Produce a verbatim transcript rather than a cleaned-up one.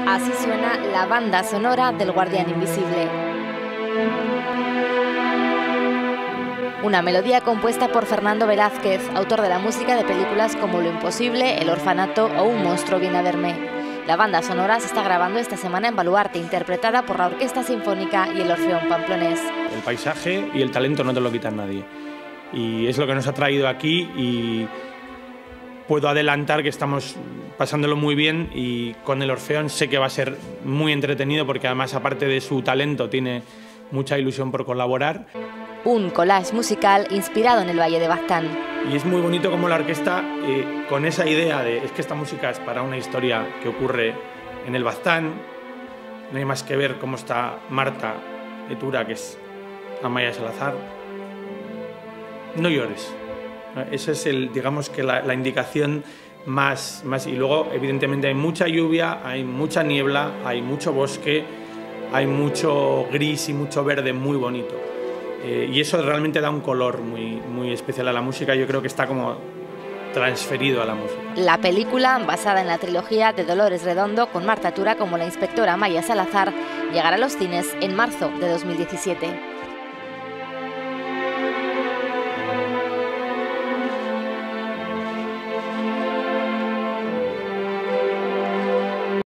Así suena la banda sonora del Guardián Invisible. Una melodía compuesta por Fernando Velázquez, autor de la música de películas como Lo Imposible, El Orfanato o Un monstruo viene a verme. La banda sonora se está grabando esta semana en Baluarte, interpretada por la Orquesta Sinfónica y el Orfeón Pamplonés. El paisaje y el talento no te lo quitan nadie. Y es lo que nos ha traído aquí y puedo adelantar que estamos pasándolo muy bien y con el Orfeón sé que va a ser muy entretenido porque además, aparte de su talento, tiene mucha ilusión por colaborar. Un collage musical inspirado en el Valle de Baztán. Y es muy bonito como la orquesta, eh, con esa idea de es que esta música es para una historia que ocurre en el Baztán. No hay más que ver cómo está Marta Etura, que es Amaya Salazar. No llores. Esa es el, digamos que la, la indicación más, más. Y luego, evidentemente, hay mucha lluvia, hay mucha niebla, hay mucho bosque, hay mucho gris y mucho verde muy bonito. Eh, y eso realmente da un color muy, muy especial a la música. Yo creo que está como transferido a la música. La película, basada en la trilogía de Dolores Redondo, con Marta Etura como la inspectora Amaya Salazar, llegará a los cines en marzo de dos mil diecisiete.